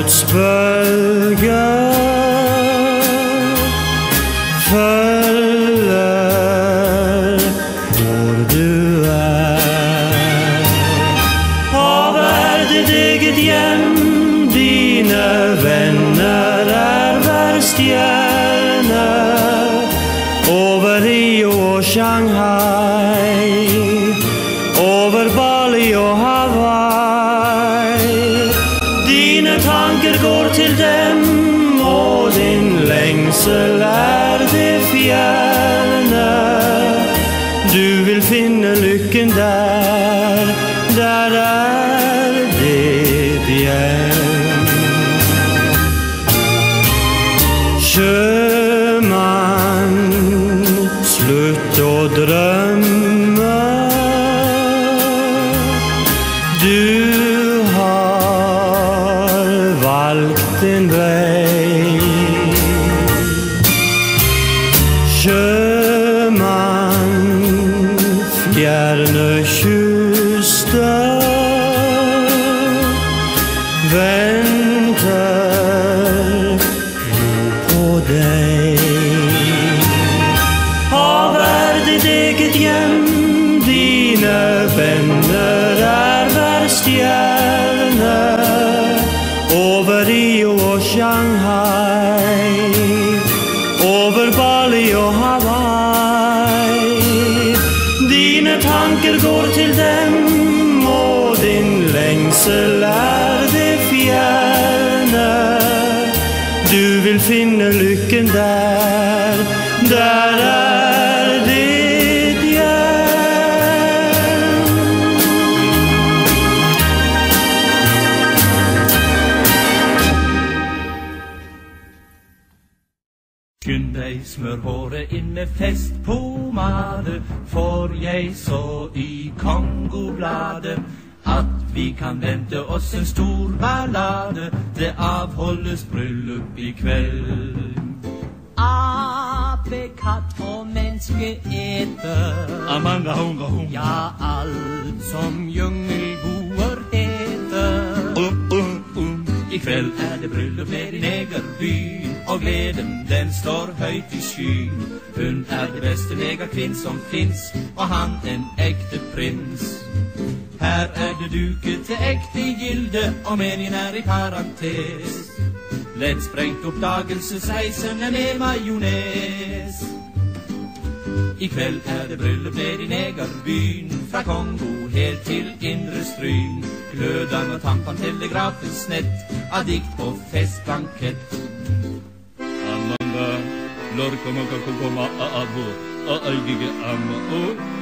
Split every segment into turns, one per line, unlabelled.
Livets bølger følger hvor du Av ditt eget hjem, dine venner hver stjerne over Rio og Shanghai, over Bali og Hawaii. Dine tanker går til dem, og din lengsel det fjerne. Du vil finne lykken der, der ditt hjem. Sjømann, slutt å drømme. Du har valgt din vei. Sjømann, fjerne kyster venter på deg. Av ditt eget hjem, dine venner hver stjerne over Rio og Shanghai, over Bali og Hawaii. Dine tanker går til dem, og din lengsel det fjerne. Du vil finne lykken der, der ditt hjem.
Skynd deg, smør håret inn med festpomade, for jeg så i Kongobladet at vi kan vente oss en stor ballade. Det avholdes bryllup i kveld. Ape, katt og menneske eter, amanga hunga hunga, ja, alt som jungelboer heter. I kveld det bryllup ned i negerbyen, og gleden den står høyt i skyen. Hun det beste negerkvinn som finns, og han en ekte prins. Her det duket til ekte gilde, og menyen i parentes. Lett sprengt oppdagelseseisene med majones. I kveld det bryllup ned i negerbyen, fra Kongo helt til indre stryn. Glødang og tampan telegrafens nett, av dikt og festbankett. Amanga, lorka maka kokoma abo, aigige amma o.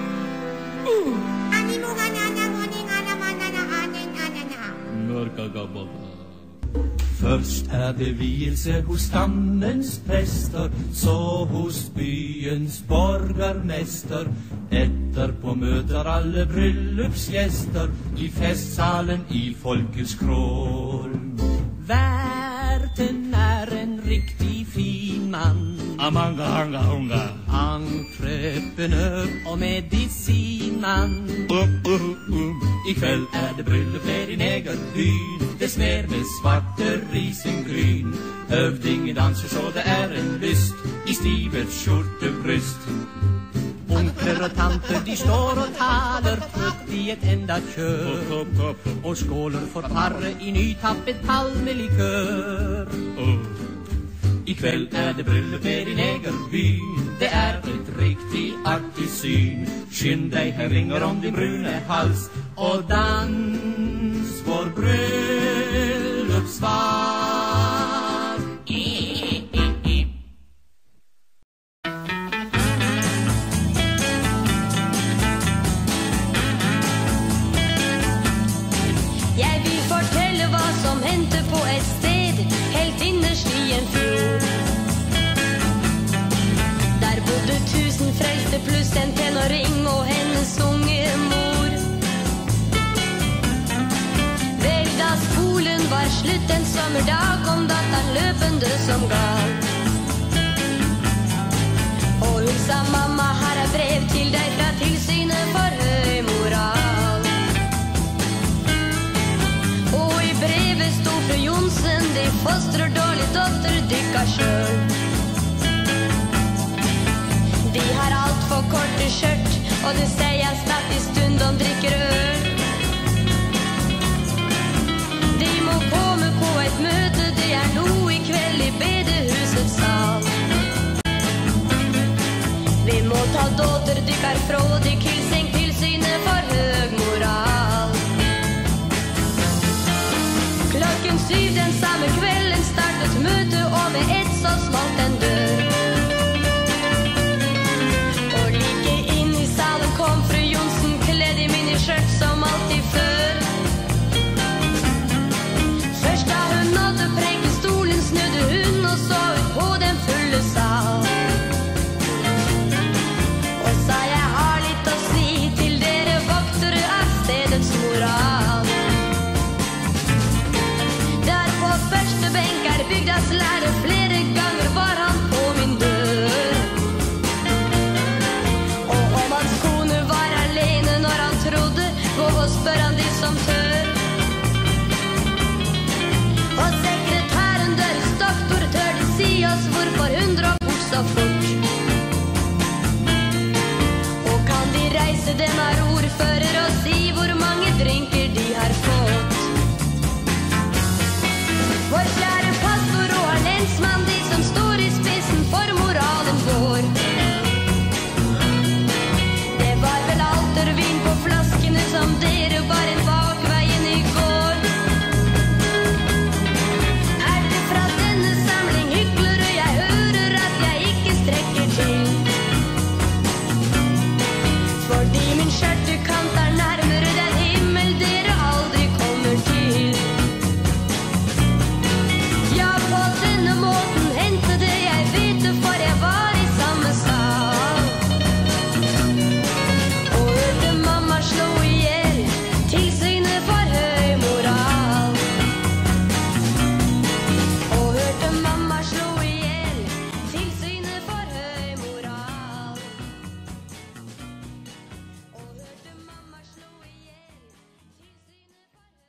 Lorka gababa. Først det vielse hos stammens prester, så hos byens borgermester. Etterpå møter alle bryllupsgjester i festsalen i folkets krål. Verten en riktig fin mann, amanga hanga hunga, ankrøpende og medisinmann. I kveld det bryllup ned i negerbyen, det smer med svarte risengryn. Høvdingen danser så det en lyst, i stivet skjortebryst. Onkler og tanter de står og taler, trøtt i et enda kjør, og skåler for paret i nytappet palmelikør. I kveld det bryllup ned i negerbyen, det et riktig artig syn. Skynd deg, her ringer om din brune hals, og dans vår bryllupsvals.
Jeg vil fortelle hva som hendte på et sted, helt innerst i en fjord. Der bodde 1000 frelste pluss en tenåring og hennes unge mor. Vel, da skolen var slutt en sommerdag, kom datteren løpende som gal. Og hun sa, mamma, her brev til deg fra tilsynet for høy moral. Og i brevet stod fru Jonsen det fostrer dårlig dotter dykka sjøl. De har alt for korte skjørt, og det sier jeg snart I stund de drikker øl. De må komme på et møte, det nå I kveld I bedehusets sal. Vi må ta dotter dykkar fra de kilsing tilsynet for høg moral. Klokken 7 den samme kvelden startet møte, og med ett så smalt en dør. Og like inn I salen kom fru Jonsen, kledd I miniskjørt som alltid før. Først da hun nådde prekestolen, snudde hun og så ut på den fulle sal. Og sa jeg har litt å si til dere voktere av stedets moral. Der på første benk bygdas lærer, flere ganger var han på min dør. Og om hans kone var alene når han trodde, gå og spør han de som tør. Og sekretæren deres doktor tør de si oss hvorfor hun drar bort så fort. Og kan de reise den har ordfører og si hvor mange drinker de har fått. Vår kjære pastor og har lensmann, de som står I spissen for moralen vår. Det var vel altervin på flaskene som dere bar en bakveien I går. Det fra denne samling hyklere jeg hører at jeg ikke strekker til? Fordi min skjørtekant nærmere den himmel dere aldri kommer til. Ja, på denne måten hendte det jeg vet det, for jeg var I samme sal. Og hørte mamma slå ihjel, tilsynet for høy moral. Og hørte mamma slå ihjel, tilsynet for høy moral. Og hørte mamma slå ihjel, tilsynet for høy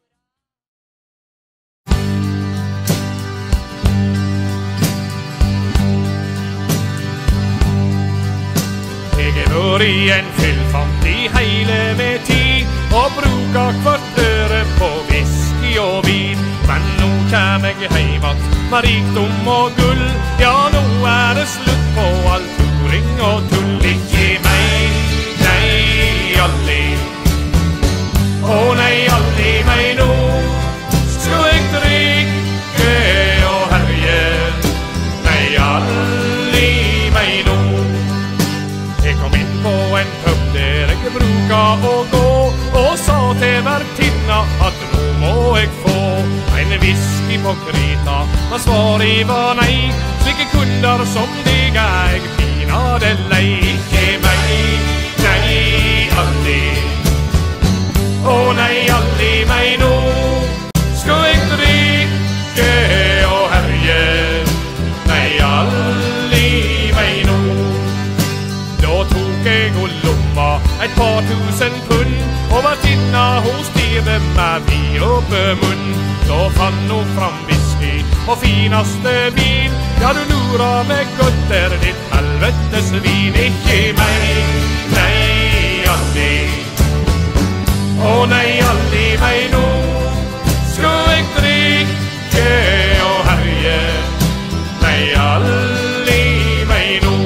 Jeg vært I en fyllfant I hele med tid, og bruka hvert øre på whisky og vin. Men nå kjem jeg heimat med rikdom og gull, ja, nå det slutt på all turing og tull. Ikke meg, nei, aldri. Å nei, aldri meg nå. Skal jeg drikke og herje? Nei, aldri meg nå. Jeg kom inn på en pub der jeg bruka å gå, og sa til vertinna at nå må jeg få en whisky på krita. Men svaret var nei, slike kunder som deg jeg pinade lei. Ikke meg, nei, aldri. Å nei, aldri meg nå. Skal jeg drikke og herje? Nei, aldri meg nå. Da tok jeg og lomma et par tusen pund, og vertinna hos stirre med vid oppe munn. Da fann hun fram whisky og finaste vin. Ja, du lurer meg godt ditt helvetes vin. Ikke meg, nei, aldri. Å nei, aldri meg nå. Skal jeg drikke og herje? Nei, aldri meg nå.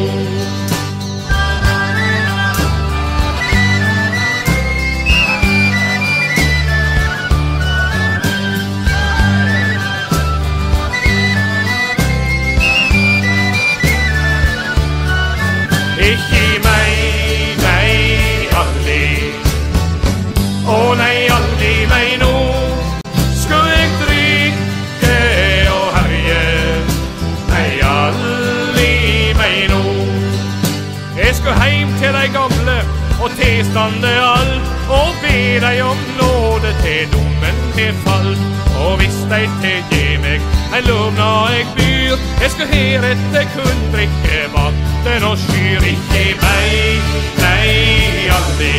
Ikke meg, nei, aldri. Å nei, aldri meg nå. Skal jeg drikke og herje? Nei, aldri meg nå. Jeg skal heim til de gamle og tilstande alt, og be deg om nåde til dommen til fall. Og hvis de tilgir meg en lovnad jeg byr, jeg skal heretter kun drikke vatten og skyr. Ikke meg, nei, aldri.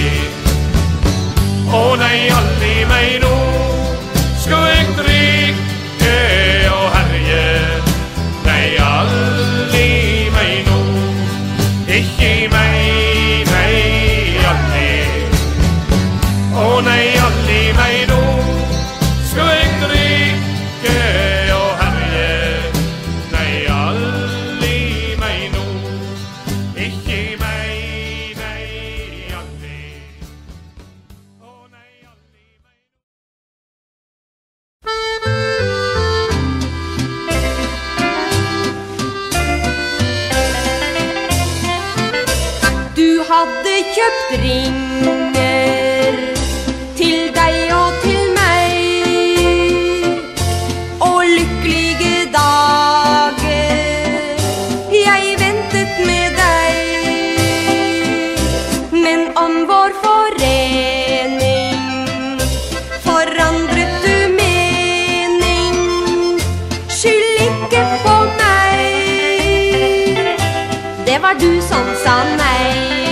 Å nei, aldri meg nå. Skal jeg drikke og
hadde kjøpt ringer til deg og til meg, og lykkelige dager jeg ventet med deg. Men om vår forening forandret du mening, skyld ikke på meg, det var du som sa nei.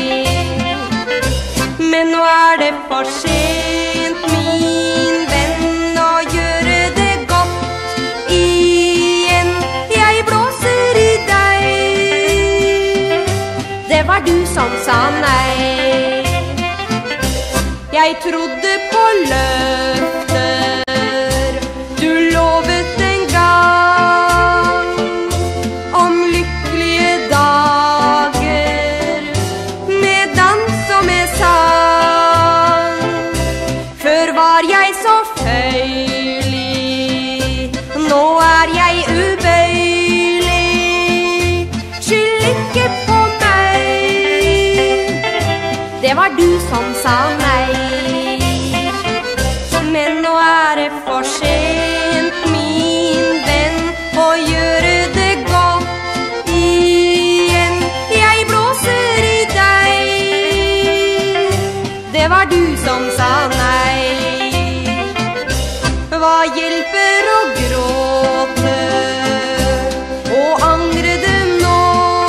Men nå det for sent, min venn, å gjøre det godt igjen. Jeg blåser i deg, det var du som sa nei. Jeg trodde på løfter du lovet en gang, om lykkelige dager med dans og med sang. Før var jeg så føyelig, nå jeg ubøyelig, skyld ikke på meg, det var du som sa nei. Men nå det for sent, min venn, å gjøre det godt igjen. Jeg blåser i deg, det var du som sa nei. Hva hjelper å gråte og angre det nå?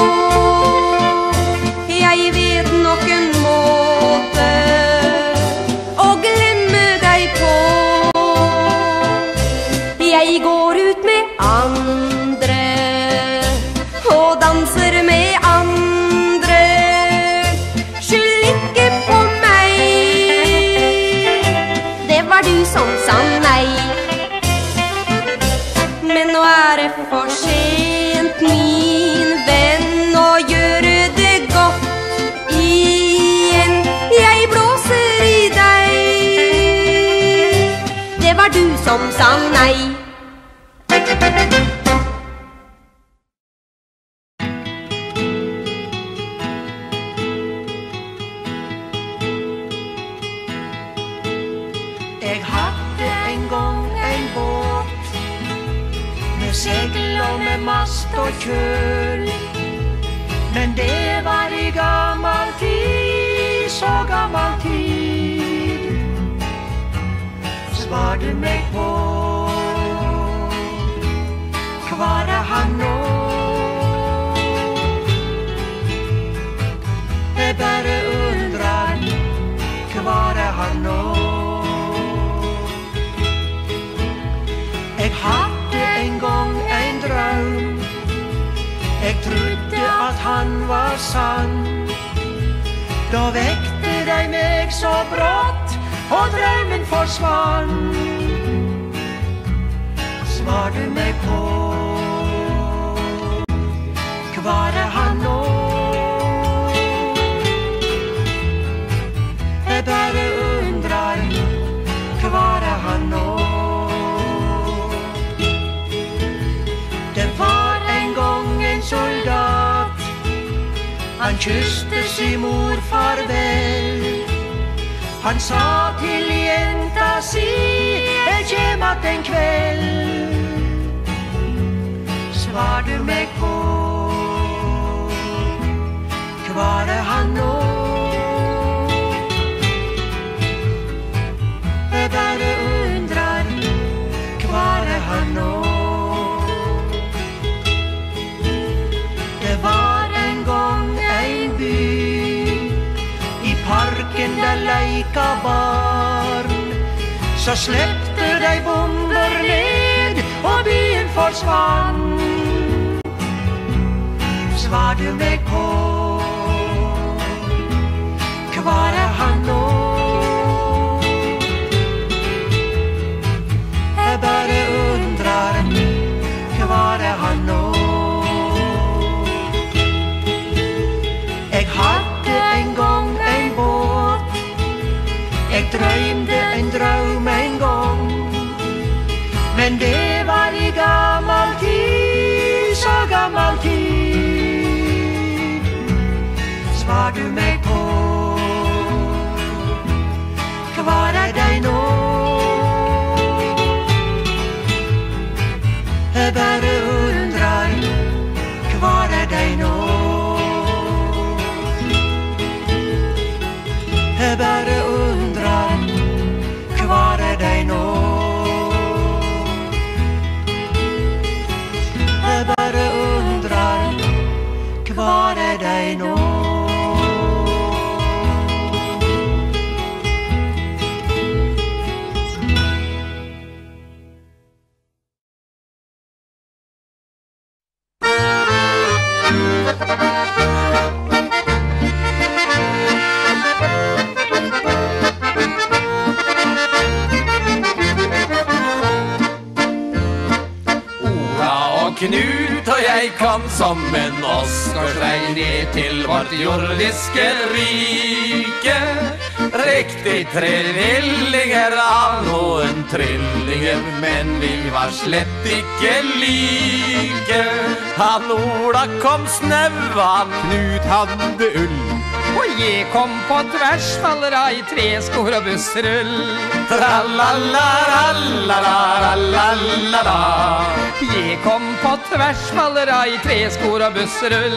Jeg vet nok en måte å glemme deg på. Jeg går ut med andre og danser med andre, skyld ikke på meg, det var du som sa nei. Men nå det for sent, min venn, å gjøre det godt igjen. Jeg blåser i deg, det var du som sa nei.
Jeg hadde en gang en båt med segl og med mast og kjøl, men det var i gammel tid, så gammel tid. Svar du meg på, hva han nå? Jeg bare undrer, hva han nå? Jeg hadde en gang en drøm, jeg trodde at han var sann. Da vekte de meg så brått, og drømmen forsvant. Svar du meg på, hva han nå? Jeg bare undrer, hva han nå? Det var en gang en soldat, han kysste sin mor farvel. Han sa til jenta si, jeg kjem att en kveld. Svar du meg på, hva han nå? Jeg bare undrer, hva han nå? Det var en gang en by, i parken der leika barn. Så slepte de bomber ned, og byen forsvant. Svar du meg på, hva han nå? Jeg bare undrer, hva han nå? Jeg hadde en gang en båt, jeg drømte en drøm en gang, men det var i gammel tid, så gammel tid. Svar du meg på,
Knut og jeg kom som en åsgårdsvei ned til vårt jordiske rike. Riktig trillinger av noen trillinger, men vi var slett ikke like. Han Ola kom snøvann,
Knut hadde ull,
og jeg kom på tvers, faller av i treskor og bussrull.
Tra-la-la-la-la-la-la-la.
Jeg kom på tvers, faller av i treskor og bussrull.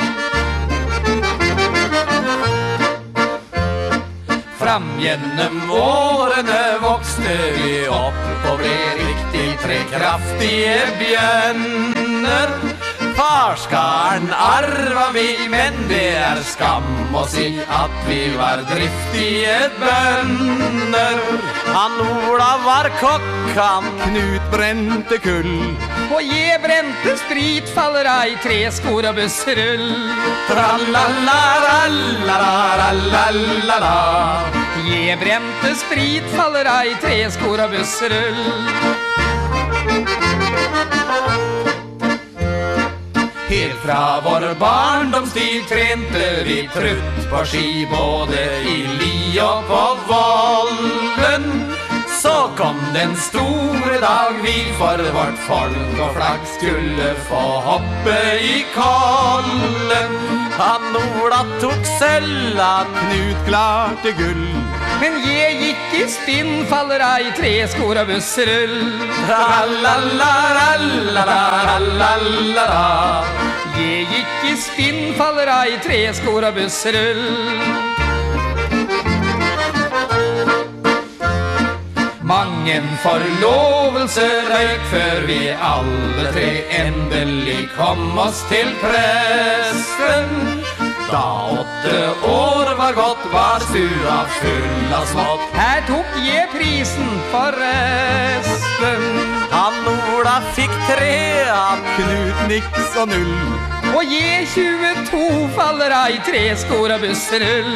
Fram gjennom årene vokste vi opp og ble riktig tre kraftige bjønner. Farskaren arva vi, men det skam å si at vi var driftige bønder. Han Ola var kokk, han
Knut brente kull,
Og jeg brente sprit, faller av i treskor og bussrull.
Tra-la-la-la-la-la-la-la.
Jeg brente sprit, faller av i treskor og bussrull.
Helt fra vår barndomstid trente vi trutt på ski, både i li og på volden. Så kom den store dag vi for vårt folk og flagg skulle få hoppe i kollen. Han Ola tok sølvan,
Knut klarte gull.
Men jeg gikk i spinn, faller av i treskor og bussrull.
Tra-la-la-la-la-la-la-la.
Jeg gikk i spinn, faller av i treskor og bussrull.
Mangen forlovelse røyk før vi alle tre endelig kom oss til presten. Da 8 år var gått, var stua full av smått.
Her tok jeg prisen for resten.
Han Ola fikk 3, han
Knut niks og null.
Og jeg 22 faller av i treskor og bussrull.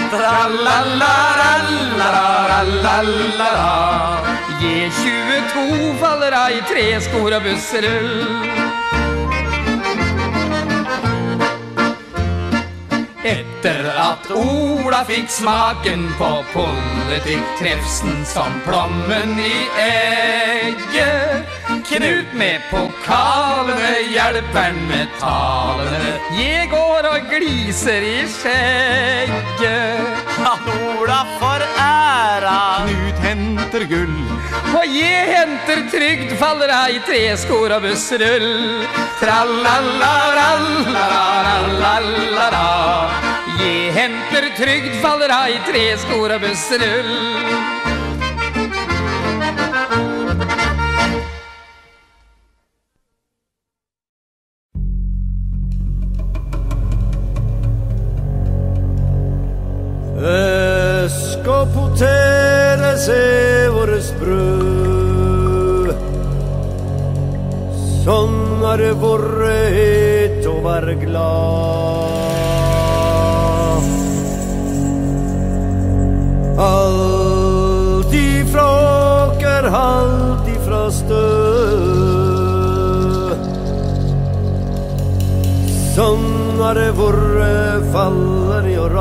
Tra-la-la-la-la-la-la-la.
Jeg 22 faller av i treskor og bussrull.
Etter at Ola fikk smaken på politikk, trefsen som plommen i egget. Knut med pokalene, hjelperen med talene.
Jeg går og gliser i skjegget.
Han Ola for æra,
Knut henter gull.
Og jeg henter trygd, faller av i treskor og bussrull.
Tra-la-la-la-la-la-la-la.
Jeg henter trygd, faller av i treskor og bussrull.
Fisk og poteter er våres brød. Sånn har det vært å være glad. Alt ifra åker, alt ifra stø. Sånn har det vært, faller i og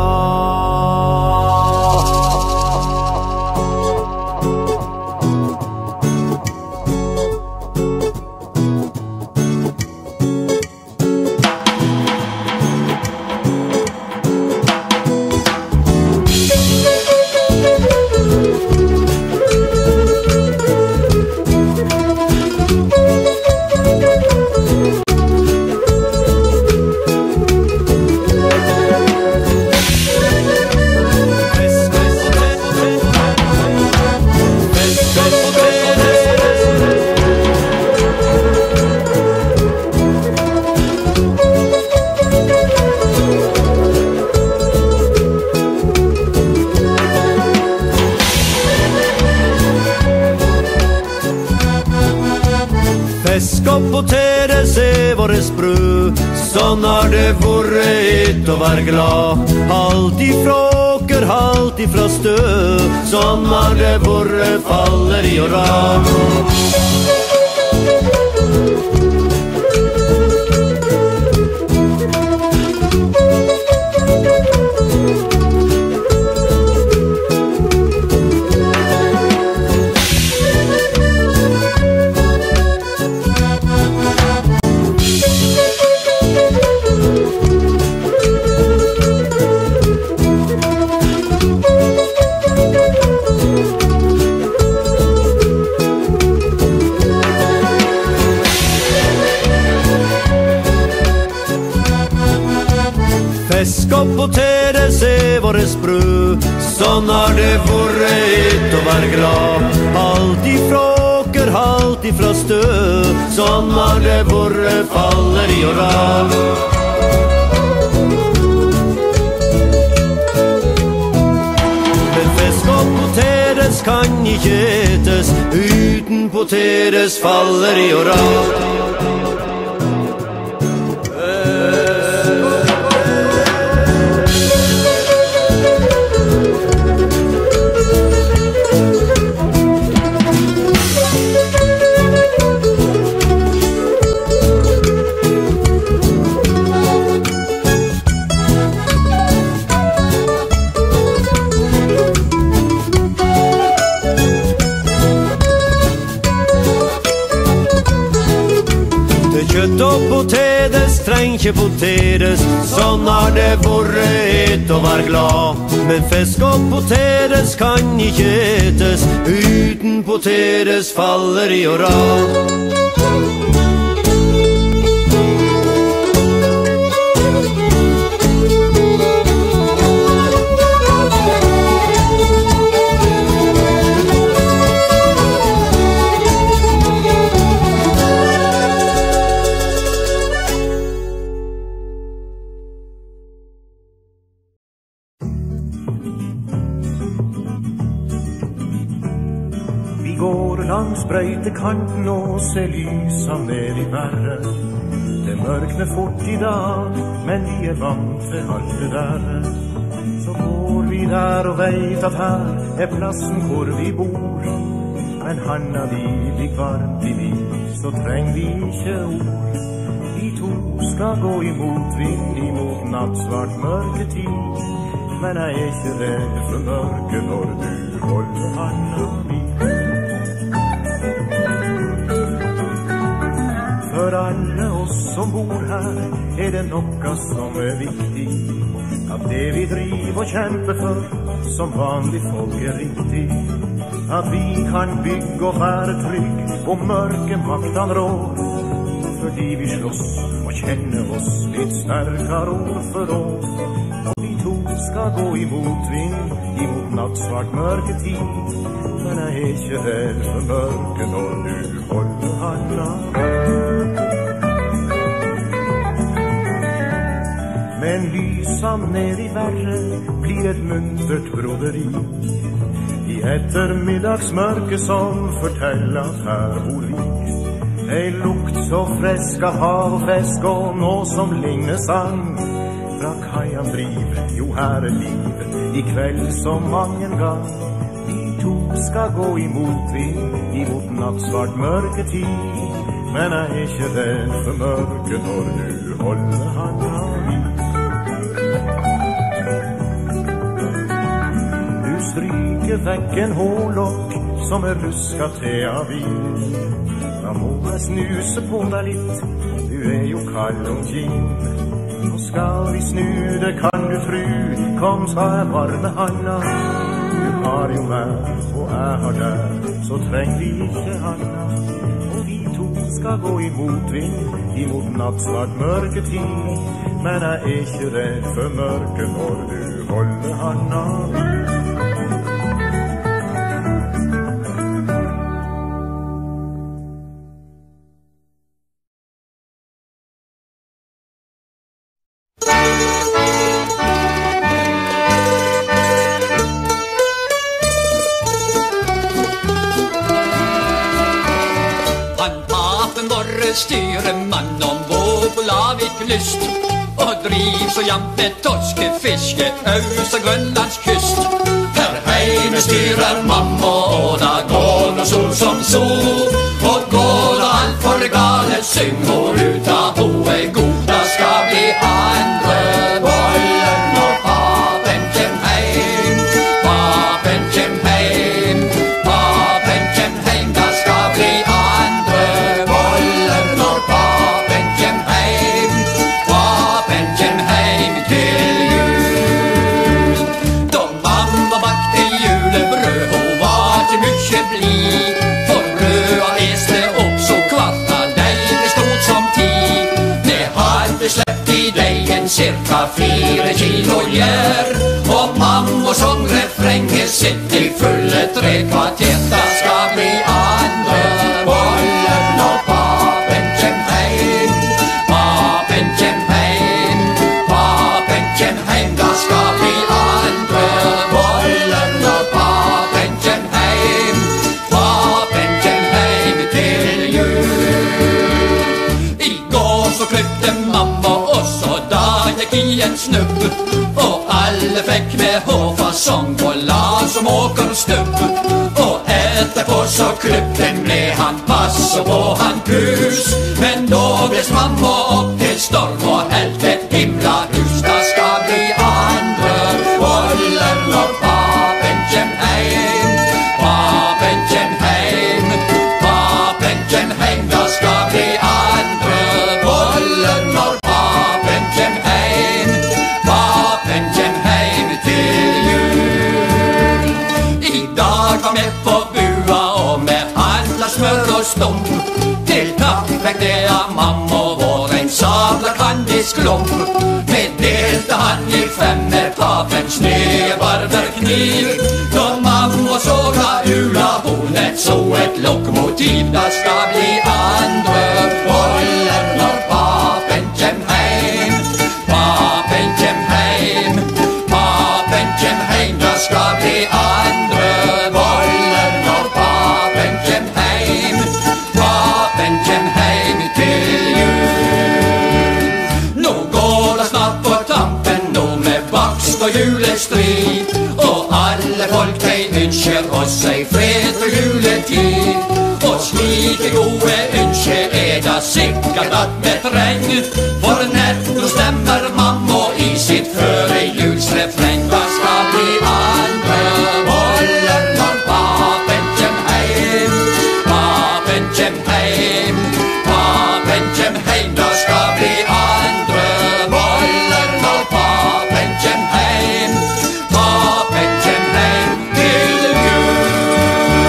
Fisk og poteter er våres brød. Sånn har det vært å være glad. Alt ifra åker, alt ifra stø. Sånn har det vært, faller i og rad. fisk og poteres våres brød. Sånn har det vært å være glad. Alt ifra åker, alt ifra stø. Sånn har det vært faller i og rad. Men fisk og poteres kan ikke etes. Uten poteres faller i og rad. Kjøtt og potetes trenger ikke poteres. Sånn har det vært å være glad. Men fisk og potetes kan ikke etes. Uten potetes faller i og rad.
Langs brøytekanten og se lysa ned i verre. Det mørkner fort i dag, men vi vant til alt det der. Så går vi der og vet at her plassen hvor vi bor. Men handa di ligger varmt i liv, så trenger vi ikke ord. Vi to skal gå imot vind, imot nattsvart mørketid. Men jeg ikke redd for mørke når du holder handa mi. For alle oss som bor her det noe som viktig. At det vi driver og kjemper for, som vanlig folk riktig. At vi kan bygge og være trygg, og mørke maktan rår. Fordi vi slåss og kjenner oss litt sterkere år for år. Og vi to skal gå imot vind, imot nattsvart mørketid. Men jeg ikke redd for mørke når du holder handa. Men lysa ned i verre blir et muntert broderi. I ettermiddagsmørke som forteller at her bor vi. Ei lukt så fresk av hav og fisk og nå som ligner sang. Fra kajan driver, jo her liv, i kveld som mange gang. Vi to skal gå imot vind, imot nattsvart mørketid. Men jeg ikke redd for mørke når du holder handa mi. Du stryker vekk en hårlokk som rusket til av vin. Da må jeg snuse på deg litt, du jo kald om kinn. Nå skal vi snu det, kan du tru, kom skal jeg varme handa. Du har jo meg, og jeg har deg, så trenger vi ikke handa. Og vi to skal gå imot vind, imot nattsvart mørketid. Men jeg ikke redd for mørke når du holder handa mi.
Styremann om Våglavik lyst og driv så jamt med torske, fiske, aus og Grønlands kyst. Her heime styrer mamma, og da går noe sol som sol. Og går det alt for gale, syng hun ut av hoe god. Da skal bli andre bollen når papen kjem heim. Papen kjem heim, papen kjem heim. Da skal bli andre bollen når papen kjem heim. Papen kjem heim til jul. Da mamma bakte julebrød, hun var ikke mykje blid. For brøda leste opp så kvarta, deile stort som tid.
en snubb, og alle fikk med hårfasong på lag som åker stubb. Og etterpå så klubben ble han pass og på han pus. Men da bles mamma opp til storm og helt et himla hus. Da skal bli andre boller når papen kjem heim. Papen kjem heim, papen kjem heim. Da skal bli andre boller når papen kjem heim. Papen kjem heim til jul. I dag var vi på bua og med handla smør og stump. Til takk fikk det av mamma vår en sabla kandisklump. Vi delte han i 5 med papens nye barberkniv. Da mamma såga ula honet så et lokomotiv. Da skal bli andre boller når papen kjem heim. Papen kjem heim, papen kjem heim. Da skal bli andre boller når papen kjem heim. Papen kjem heim til jul. Nå går det snart på tampen, nå med bakst og julestrid. Og alle folk de ønsker oss ei fred for juletid. Og slike gode ønsker er det sikkert at vi trenger. For nettopp stemmer mamma i sitt førejulsrefreng. Da skal bli andre boller når papen kjem heim. Papen kjem heim, papen kjem heim. Da skal bli andre boller når papen kjem heim. Papen kjem heim til jul.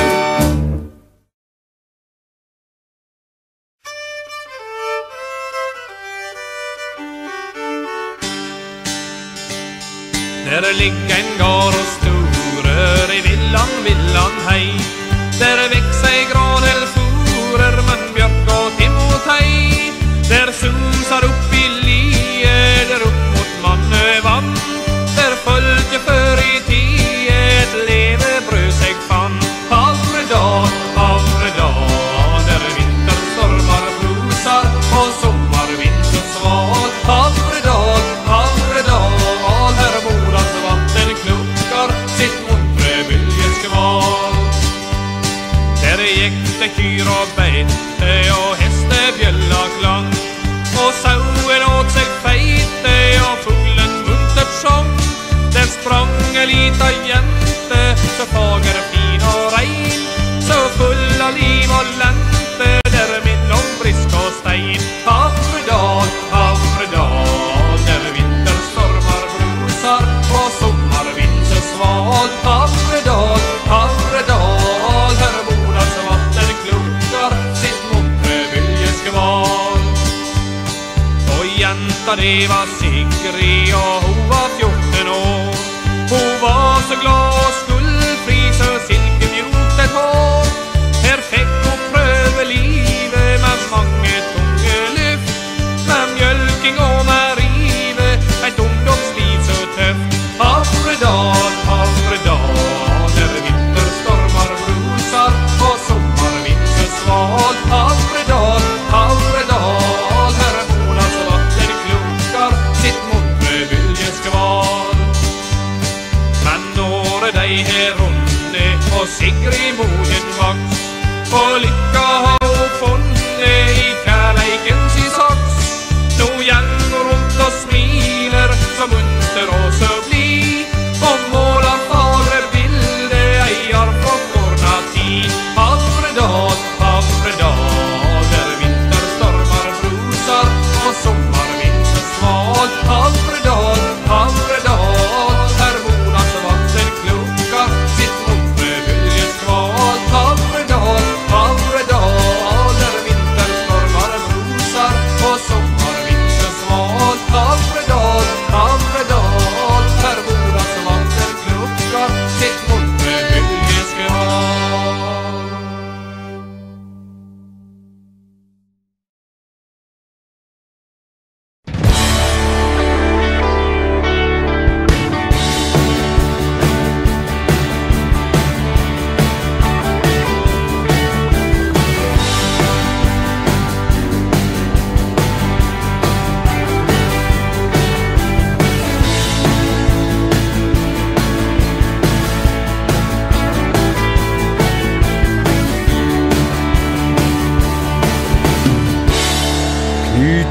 Der ligger en gård og storer i villan hei. Der veks ei granelforer, men bjørk og timotei. Der sumsar opp i lie, der opp mot mannevann. Der følge før i tid et levebrød seg fann. Havredal, der vinterstormar brusar og sommarvind så sval. Havredal, her moras vatten klukkar sitt muntre byljeskval. Der gikk det kyr og beite og hestebjella klang. Og sauen åt seg feite og fuglen muntert sjong. Der sprang en lita jente, så fager, fin og rein. Så full av liv og lente, der mellom brisk og stein. Havredal, der vinterstormar brusar og sommarvind så sval. Havredal, her moras vatten klukkar sitt muntre byljeskval. Og jenta det var Sigrid og hun var 14 år. Hun var så glad og skuldfri så silkemjukt et hår. Her fikk hun prøve livet med mange tunge lyft. Med mjølking og med rive, et ungdomsliv så tøft. Havredal, der vinterstormar brusar og sommarvind så sval. Havredal, her moras vatten klukkar sitt muntre byljeskval. Men når de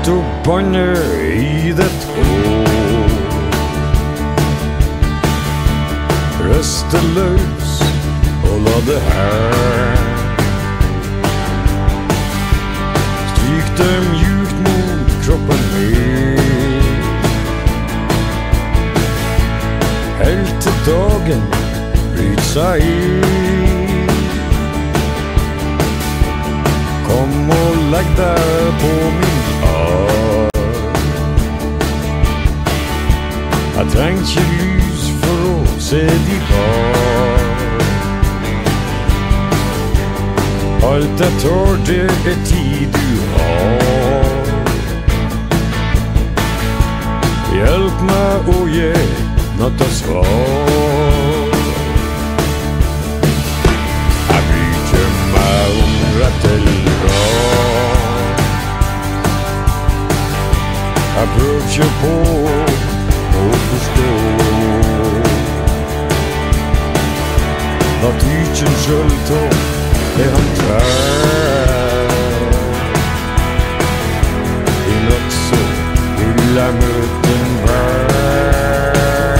og banne i det tår. Røste løs og la det her. Stryk det mjukt mot kroppen min. Helt til dagen bryt seg inn. Kom og legg deg på min arm. Jeg trenger ikke lys for å se de bar. Alt jeg tår, det er tid du har. Hjelp meg å gi natta svar. Jeg bryr ikke meg om rett eller rart. Jeg prøver ikke på å forstå. La tykjen selv ta det han trær. I natt så vil jeg møte en vær.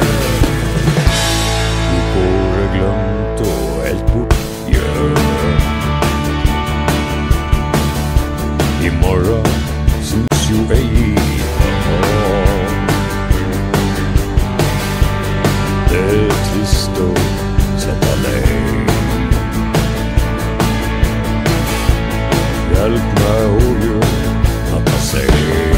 I går er glemt og helt bort gjør. I morgen syns jo ei har. Det er trist å sette alene. Hjelp meg å gjøre natta seg.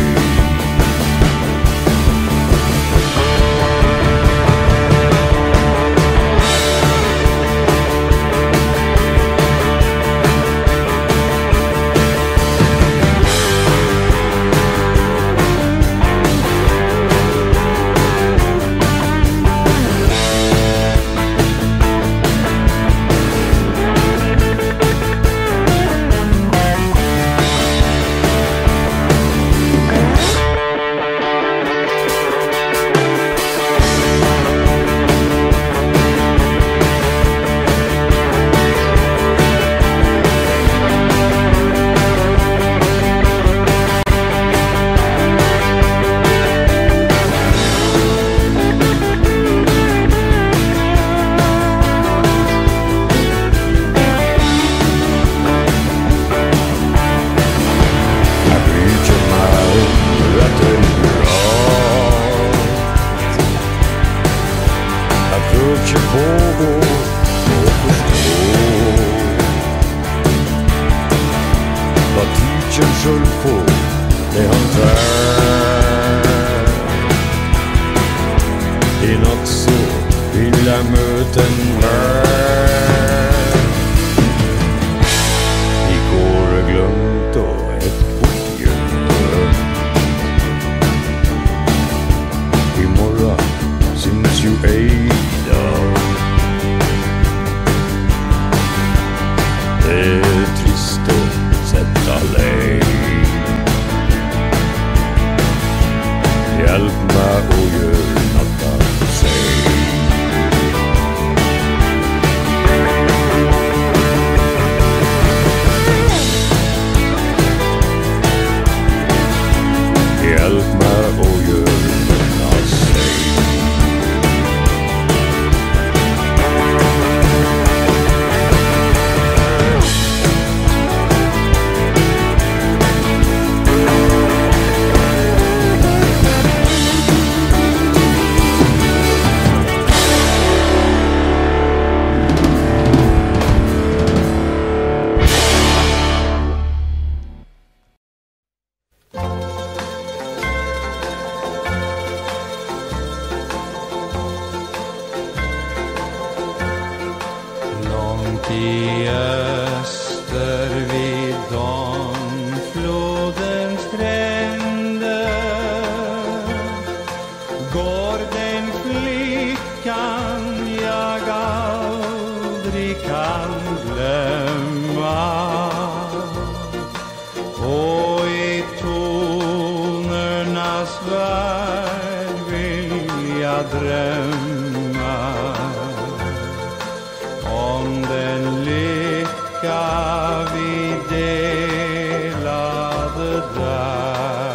Om den lycka vi delade där.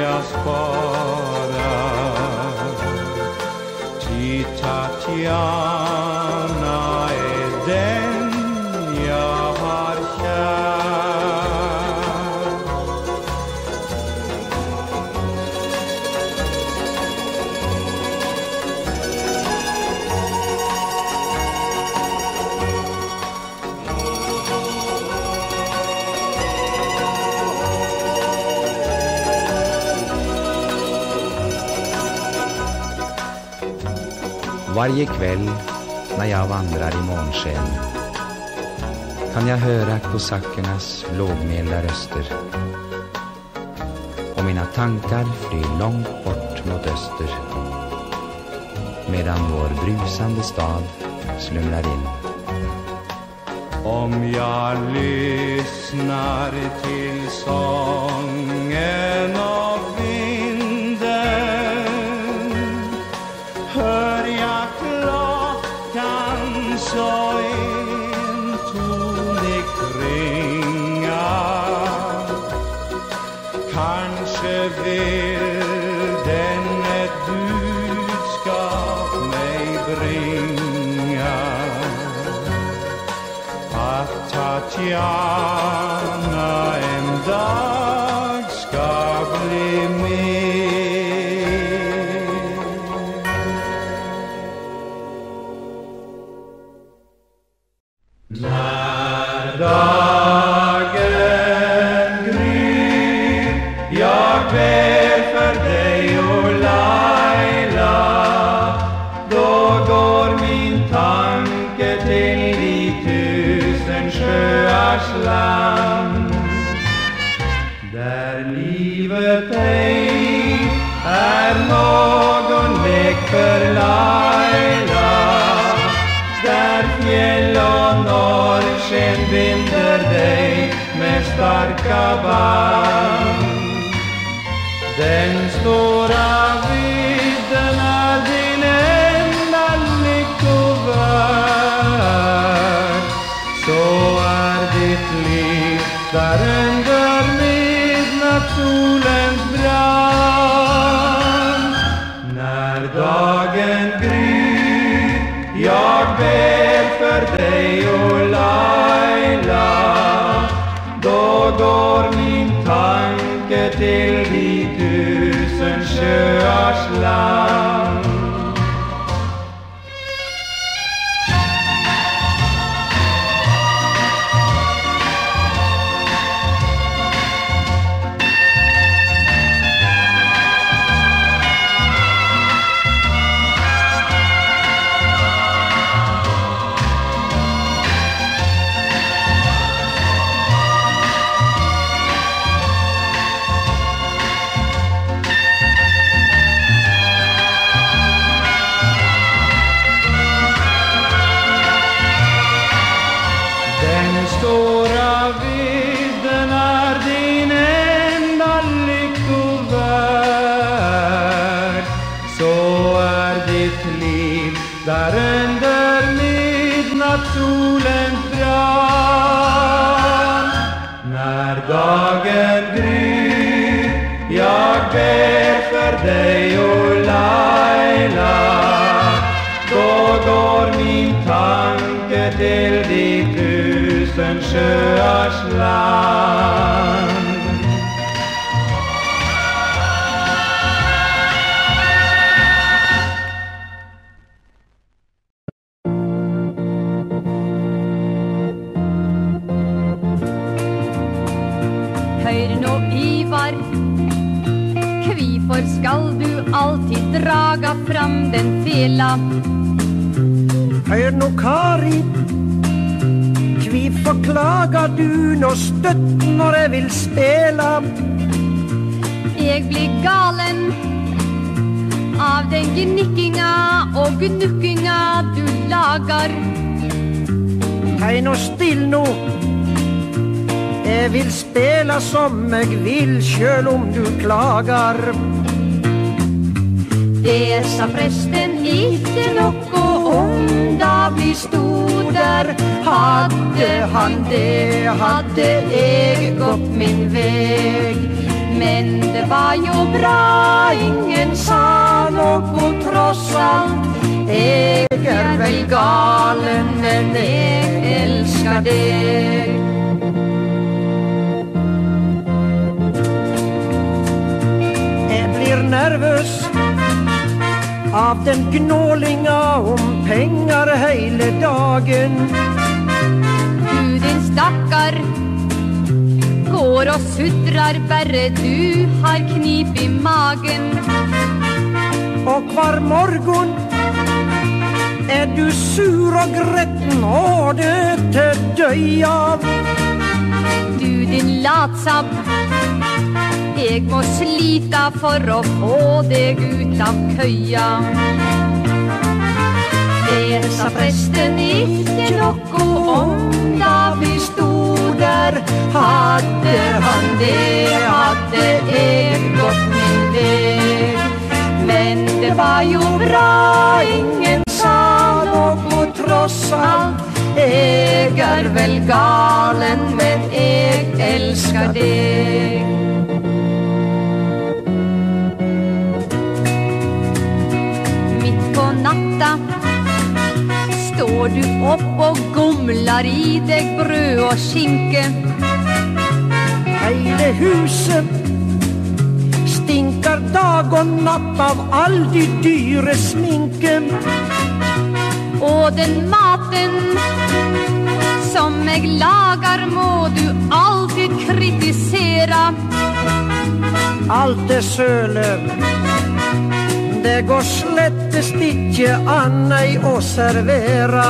jag sparar. Ty Tatjana är den jag har kär.
Varje kväll när jag vandrar i månsken kan jag höra kosackernas lågmälda röster, och mina tankar flyr långt bort mot öster, medan vår brusande stad slumrar in.
Om jag lyssnar till sången av vinden, hör jag klockan så entonig kringa. Kanske vill den ett budskap mig bringa, att Tatjana en dag ska bli med. När dagen gryr, jag ber för dig och Laila, då går min tanke till de 1000 sjöars land, där livet ej är någon lek för Laila, där fjäll och norrsken binder dig med starka band. Den stora vidden är din enda lyckovärld, så är ditt liv där under midnattssolens brand. När dagen gryr, jag ber för dig och Laila, då går min tanke till de 1000 sjöars land. Stora vidden är din enda lyckovärld, så är ditt liv där under midnattssolens brand. När dagen gryr, jag ber för dig och Laila, då går min tanke till de 1000 sjöars land.
Hør nå, Ivar, hvorfor skal du alltid draga fram den fela?
Hør nå, Kari, hvorfor klager du nå støtt når jeg vil spela?
Jeg blir galen av den gnikkinga og gnukkinga du lagar.
Hei nå still nå, jeg vil spela som jeg vil, sjøl om du klagar.
Det sa presten ikke nokko om da vi stod der. Hadde han det, hadde jeg gått min veg. Men det var jo bra, ingen sa noe tross alt. Jeg vel galen, men jeg elsker deg. Jeg blir nervøs av den gnålinga om penger hele dagen. Du din stakkar går og sutrar, bare du har knip i magen. Og hver morgen du sur og gretten, og det til døya. Du din latsabb, jeg må slita for å få deg ut av køya. Det sa presten ikke noe om da vi stod der. Hadde han det, hadde jeg gått min vei. Men det var jo bra, ingen sa noe tross alt. Jeg vel galen, men jeg elsker deg. Midt på natta står du opp og gomler i deg brød og skinke. Hele huset stinker dag og natt av all de dyre sminke. Og den maten som jeg lager må du alltid kritisere. Alt det sølet, det går slettest ikke an ei å servere.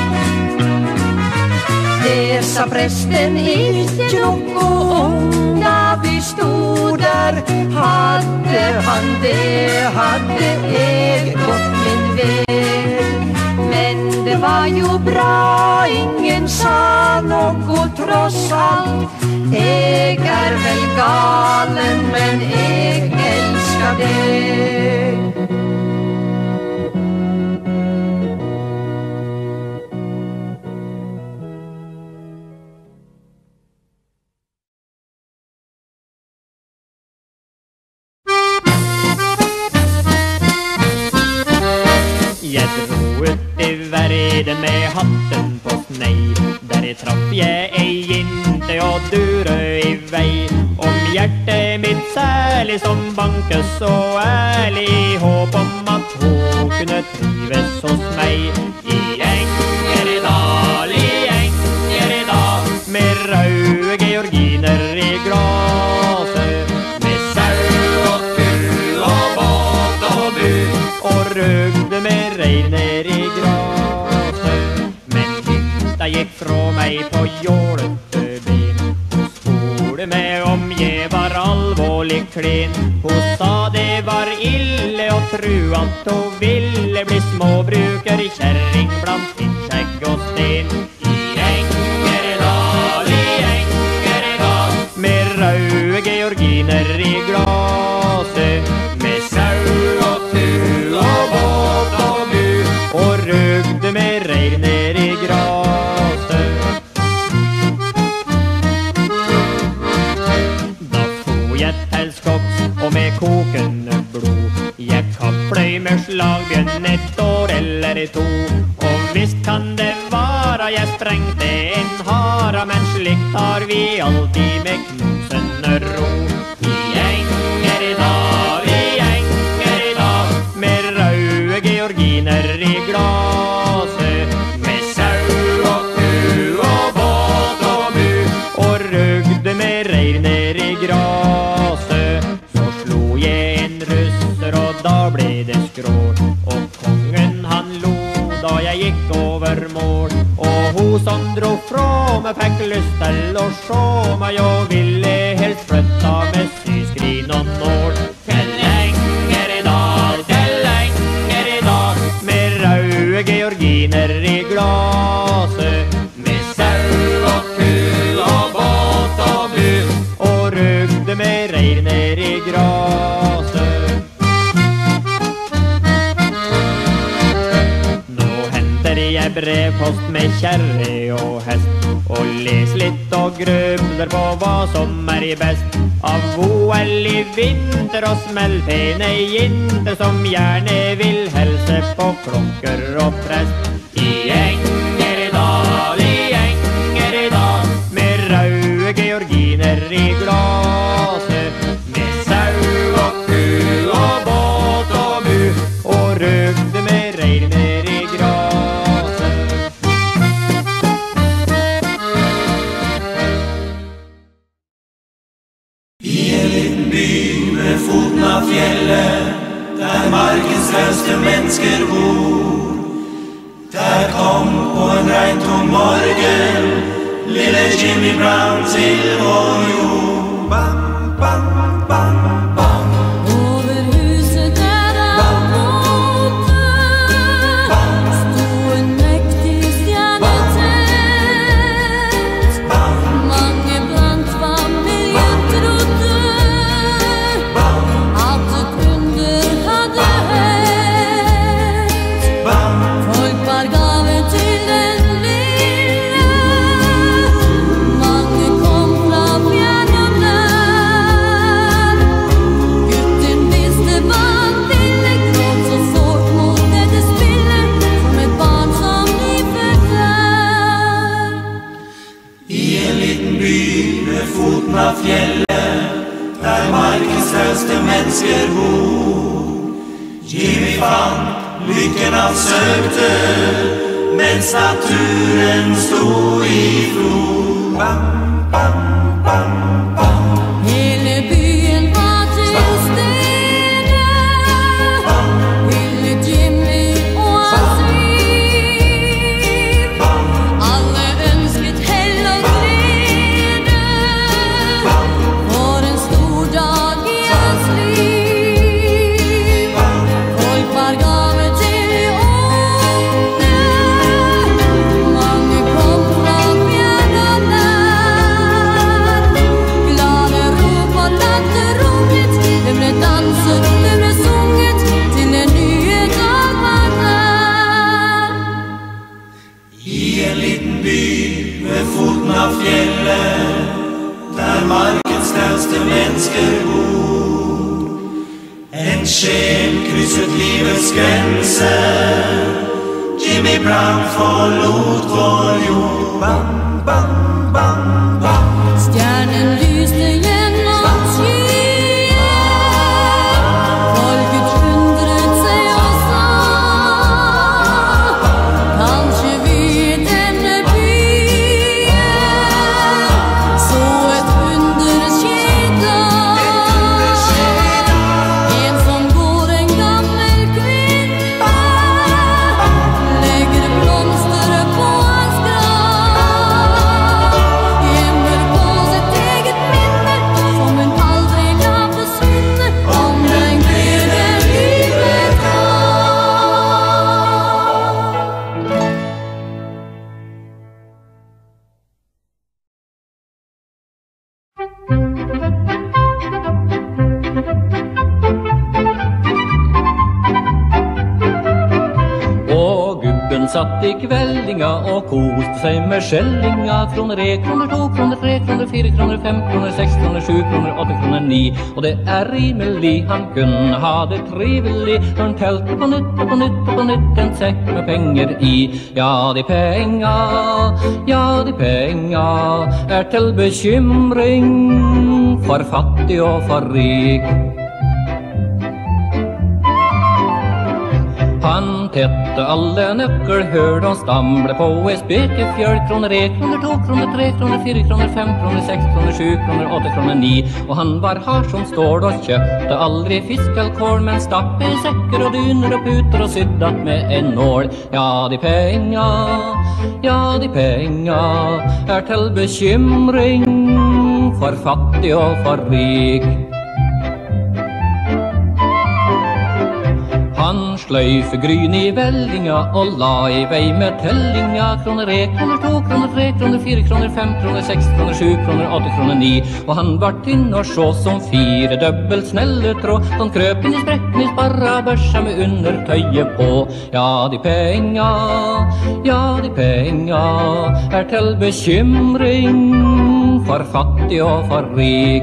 Det sa presten ikke noe om da vi stod der. Hadde han det, hadde jeg gått min vei. Men det var jo bra, ingen sa noe tross alt. Jeg vel galen, men jeg elsker deg.
Jeg dro ut i verden med hatten på snei. Der traff jeg ei jente og dure i vei. Om hjertet mitt særlig som banket så ærlig, i håp om at hun kunne trives hos meg. I Engeredal, med røde georginer i glaset, med sau og ku og båt og bu, og røgde med reiner i graset. Men hytta gikk fra meg på jålete ben. Hun spurte meg om jeg var alvorlig klen. Hun sa det var ille og tru at hun ville bli småbruker, kjerring blant finnskjegg og sten. Med røde georginer i glaset, med sau og ku og båt og bu, og røgde med reiner i graset. Da for jeg til skogs og med kokende blod. Jeg kappløy med slagbjørn et år eller to, og visst kan det vara jeg sprengte en hara, men slikt har vi alltid med knusende ro. I Engeredal, med røde georginer i glaset, med sau og ku og båt og bu, og røgde med reiner i graset. Så slo jeg en russer, og da ble det skrål, og kongen han lo da jeg gikk over mål. Og hun som dro fra meg fikk lyst til å se meg, og ville helst flytta med syskrin og nål. Til Engeredal, med røde georginer i glaset, med sau og ku og båt og bu, og røgde med reiner i graset. Nå henter jeg brevpost med kjerre og hest,
og les litt og grubler på hva som i best av OL i vinter og smellpene jenter som gjerne vil helse på klokker og prest. I Engerdal, med røde georginer i glaset, med sau og ku og båt og mu, og røgde med reiner i graset.
I en liten by ved foten av fjellet, der markens rauste mennesker bor, der kom på en regntung morgen lille Jimmy Brown til vår jord. Bam, bam, bam, bam.
Over huset der bodde, stod en mektig stjernetent. Mange blant familien trodde at et under hadde hendt. Folk bar gave til den lille, mange kom fra fjern og nær. Gutten visste hva han ville, gråt så sårt mot dette spillet, som et barn som nyfødt er.
I en liten by ved foten av fjellet, der markens rauste mennesker bor, Jimmy fant lykken han søkte, mens naturen stod i flor. Bam, bam, bam, bam.
Hele byen var til stede, hyllet Jimmy og hans liv. Alle ønsket hell og glede, for en stor dag i hans liv. Folk var gave til de unge, mange kom fra fjern og nær. Glade rop og latter runget, det ble danset, det ble sunget, til en nye dag var nær.
I en liten by ved foten av fjellet, der markens rauste mennesker bor, en sjel krysset livets grense, Jimmy Brown forlot vår jord. Bam, bam, bam, bam.
Stjernen lyste gjennom skyen, folket undret seg og sa, kanskje vi i denne byen så et under skjeda. En som går en gammel kvinne, legger blomster på hans grav, gjemmer på sitt eget minne, som hun aldri la forsvinne, om den glede livet ga.
Og gubben satt i kveldinga og koste seg med skjellinga. Kroner 1, kroner 2, kroner 3, kroner 4, kroner 5, kroner 6, kroner 7, kroner 8, kroner 9. Og det rimelig, han kunne ha det trivelig, når han telte på nytt og på nytt og på nytt en sekk med penger i. Ja, de penga til bekymring for fattig og for rik. Han tette alle nøkkelhøl og stamble på et spekefjøl. Kroner 1, kroner 2, kroner 3, kroner 4, kroner 5, kroner 6, kroner 7, kroner 8, kroner 9. Og han var hard som stål og kjøpte aldri fisk eller kål, men stappe i sekker og dyner og puter og sydde att med en nål. Ja, de penga til bekymring for fattig og for rik. Han
sløyfe gryn I vellinga og la I vei med tellinga. Kroner 1, kroner 2, kroner 3, kroner 4, kroner 5, kroner 6, kroner 7, kroner 8, kroner 9. Og han vart inn og sjå som 4 dobbelt snelletråd. Han krøp inn I sprekken I sparra børsa med undertøyet på. Ja, de penga til bekymring for fattig og for rik.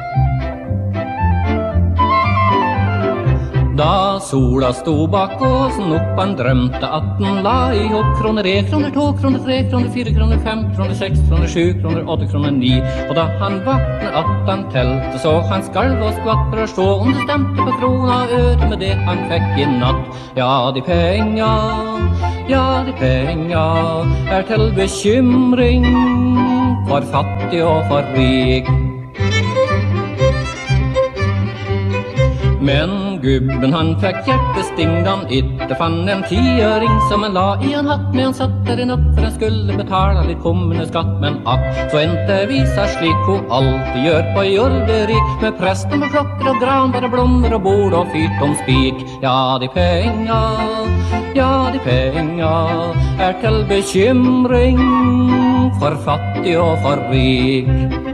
Da sola sto bak åsen opp, han drømte at den la I opp. Kroner 1, kroner 2, kroner 3, kroner 4, kroner 5, kroner 6, kroner 7, kroner 8, kroner 9. Og da han vakne at han telte, så han skalv og skvatt for å se om det stemte på krona og øre med det han fikk I natt. Ja, de penga til bekymring for fattig og for rik. Men gubben han fikk hjertesting da han ikke fann en 10-øring som han la I en hatt med han satt der I natt for han skulle betale litt kommende skatt. Men så endte visa slik hun alltid gjør på jorderik, med presten med klokker og granbar og blommer og bord og fyrt om spik. Ja, de penga til bekymring for fattig og for rik.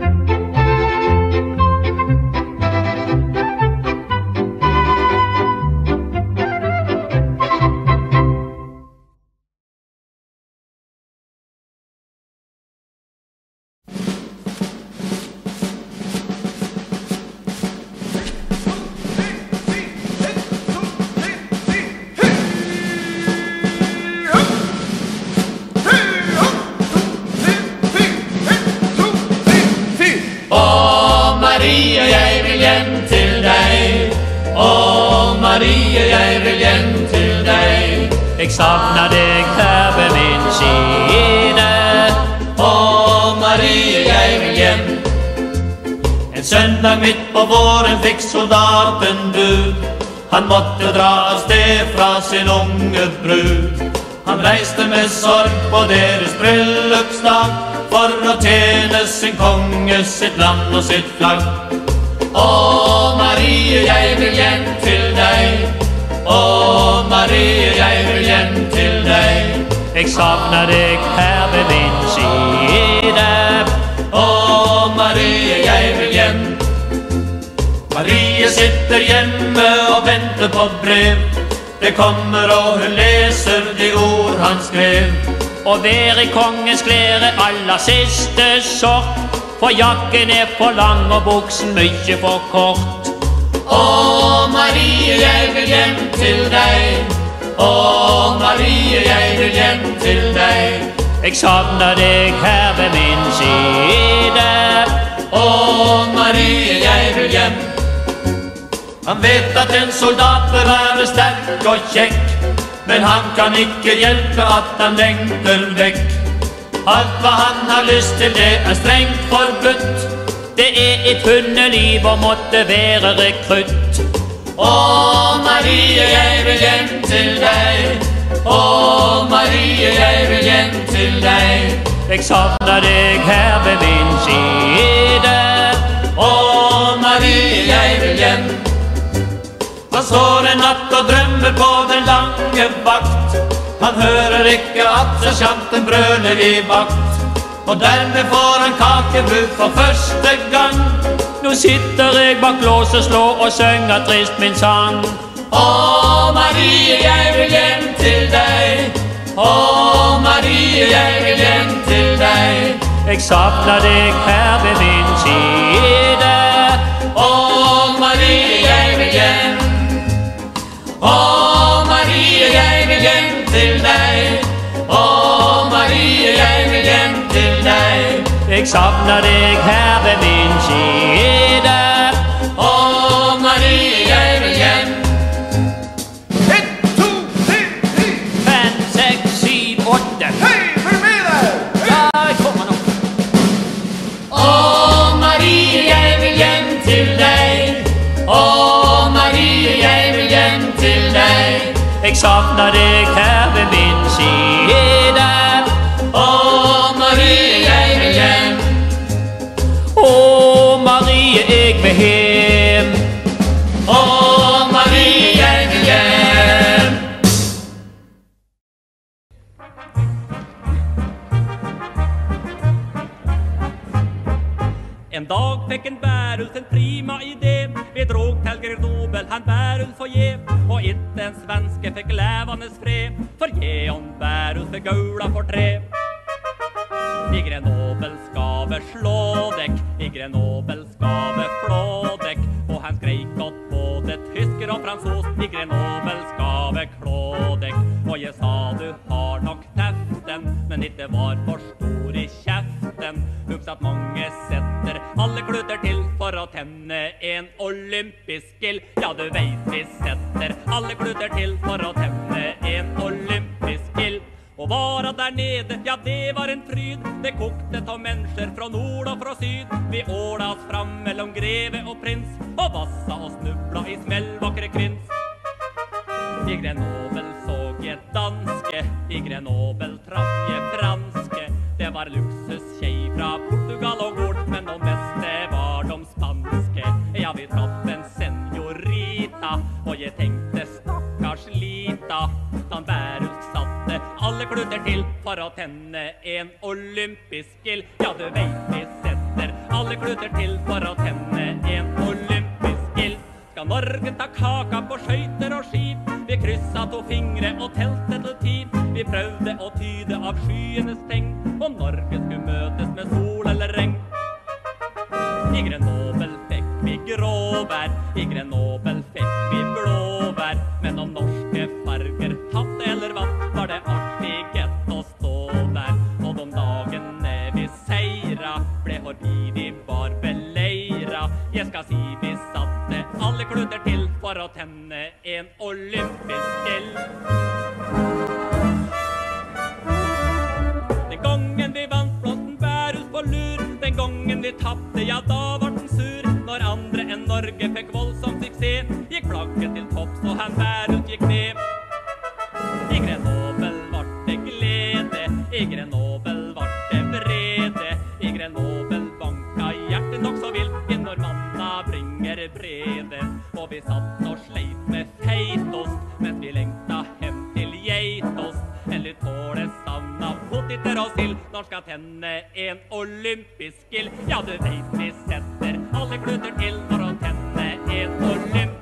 Jeg savner deg her ved min side. Å Marie, jeg vil hjem. En søndag midt på våren fikk soldaten bud. Han måtte dra av sted fra sin unge brud. Han reiste med sorg på deres bryllupsdag for å tjene sin konge, sitt land og sitt flagg. Å Marie, jeg vil hjem til deg. Å Marie, jeg vil hjem til deg. Jeg savner deg her ved min side. Å Marie, jeg vil hjem. Marie sitter hjemme og venter på brev. Det kommer og hun leser de ord han skrev. Og være I kongens klær aller siste sort, for jakken for lang og buksen mye for kort. Å Marie, jeg vil hjem til deg. Å Marie, jeg vil hjem til deg. Jeg savner deg her ved min side. Å Marie, jeg vil hjem. Han vet at en soldat bør være sterk og kjekk, men han kan ikke hjelpe at han lengter vekk. Alt hva han har lyst til, det strengt forbudt. Det et hundeliv og måtte være rekrutt. Å Marie, jeg vil hjem til deg. Å Marie, jeg vil hjem til deg. Jeg savner deg her ved min side. Å Marie, jeg vil hjem. Han står en natt og drømmer på den lange vakt. Han hører ikke at sersjanten brøler I vakt. Og dermed får han kakebud for første gang. Nå sitter jeg bak lås og slå og synger trist min sang. Å Marie, jeg vil hjem til deg. Å Marie, jeg vil hjem til deg. Jeg savner deg her ved min side. Å Marie, jeg vil hjem. Å Marie, jeg vil hjem til deg. Å Marie, jeg vil hjem til deg. Jeg savner deg her ved min side. Å Marie, jeg vil hjem.
1, 2, 3,
5, 6, 7, 8.
hei, følg med deg!
Ja, jeg kommer nå. Å Marie, jeg vil hjem til deg. Å Marie, jeg vil hjem til deg. Jeg savner deg her ved min side. Å Marie, jeg vil hjem. Å Marie, jeg vil hjem. Å Marie, jeg vil hjem.
fikk en Bærulf en prima idé. Vi drog til Grenoble, han Bærulf og jeg, og ikke en svenske fikk levandes fred, for jeg og Bærulf fikk gaula for tre. I Grenoble skal vi slå dekk, i Grenoble skal vi flå dekk, og han skreik godt både tysker og fransos. I Grenoble skal vi klå dekk, og jeg sa du har nok teften, men ikke var for stor i kjeften. Husk at mange setter alle kluter til for å tenne en olympisk ild. Ja, du vet vi setter alle kluter til for å tenne en olympisk ild. Og vara der nede, ja det var en fryd. Det kokte av mennesker fra nord og fra syd. Vi åla oss fram mellom greve og prins, og vassa og snubla i smellvakre krins. I Grenoble såg jeg danske, i Grenoble traff jeg franske. Det var luksuskjei fra Portugal og Gode, men de beste var de spanske. Ja, vi traff en senorita, og jeg tenkte stakkars lita. Dan Bærulf satte alle kluter til for å tenne en olympisk ild. Ja, du vet vi setter alle kluter til for å tenne en olympisk ild. Skal Norge ta kaka på skøyter og skip? Vi kryssa to fingre og telte til 10. Vi prøvde å tyde av skyenes tegn, om Norge skulle møtes med sol eller regn. I Grenoble fikk vi gråvær, i Grenoble fikk vi blåvær, men om norske farger tatt eller vann, var det artig gett å stå der. Og de dagene vi seira, ble forbi vi var beleira. Jeg skal si vi satte alle kluter til for å tenne en olympisk ild. Den gangen vi vant blåsten Bærulf på lur, den gangen vi tappte, ja da var den sur. Når andre enn Norge fikk voldsom suksess, gikk flagget til topps og han Bærulf gikk ned. I Grenoble vart det glede, i Grenoble vart det vrede, i Grenoble banka hjertet nok så vilt når manna bringer brede. Og vi satt og sleit med feitost, mens vi lengta hem til geitost. En litt tåle savna poteter og sild, når skal tenne en olympisk ild. Ja, du vet vi setter alle kluter til for å tenne en olympisk ild.